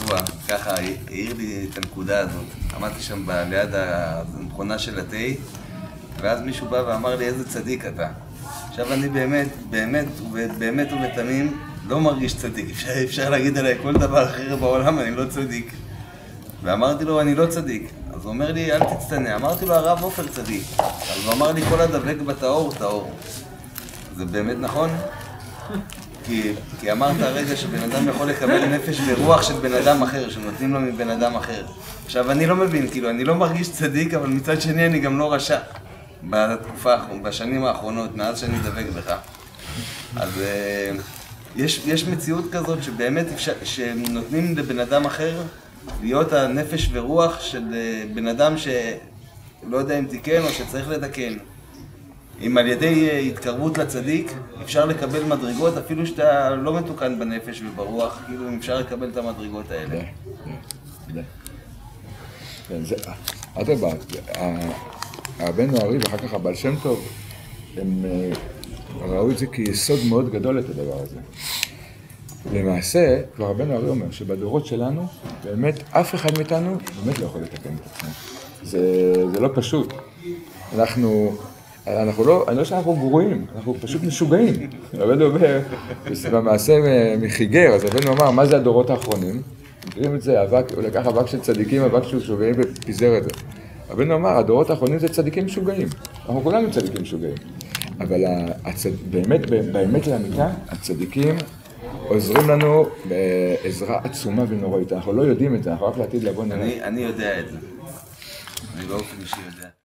השבוע, ככה העיר לי את הנקודה הזאת. עמדתי שם ליד המכונה של התה, ואז מישהו בא ואמר לי איזה צדיק אתה. עכשיו אני באמת ובתמים לא מרגיש צדיק. אפשר להגיד עליי כל דבר אחר בעולם, אני לא צדיק. ואמרתי לו, אני לא צדיק. אז הוא אומר לי, אל תצטנע. אמרתי לו, הרב עופר צדיק. אז הוא אמר לי, כל הדבק בטהור, טהור. זה באמת נכון? כי אמרת הרגע שבן אדם יכול לקבל נפש ורוח של בן אדם אחר, שנותנים לו מבן אדם אחר. עכשיו, אני לא מבין, כאילו, אני לא מרגיש צדיק, אבל מצד שני אני גם לא רשע. בשנים האחרונות, מאז שאני דבק בך. אז יש מציאות כזאת שבאמת שנותנים לבן אדם אחר להיות הנפש ורוח של בן אדם שלא יודע אם תיקן או שצריך לתקן. אם על ידי התקרבות לצדיק אפשר לקבל מדרגות, אפילו שאתה לא מתוקן בנפש וברוח, כאילו אפשר לקבל את המדרגות האלה. אדרבה, הרבנו הרי"ב ואחר כך הבעל שם טוב, הם ראו את זה כיסוד מאוד גדול את הדבר הזה. למעשה, כבר רבנו הרי"ב אומר שבדורות שלנו, באמת אף אחד מאיתנו באמת לא יכול לתקן את עצמו. זה לא פשוט. אני לא שאנחנו גרועים, אנחנו פשוט משוגעים. רבנו אומר, במעשה מחיגר, אז רבנו אמר, מה זה הדורות האחרונים? מכירים את זה, הוא לקח אבק של צדיקים, אבק של משוגעים ופיזר את זה. רבנו אמר, הדורות האחרונים זה צדיקים משוגעים. אנחנו כולנו צדיקים משוגעים. אבל באמת לאמיתה, הצדיקים עוזרים לנו בעזרה עצומה ונוראית. אנחנו לא יודעים את זה, אנחנו רק לעתיד לבוא נראה. אני יודע את זה. אני באופן אישי יודע.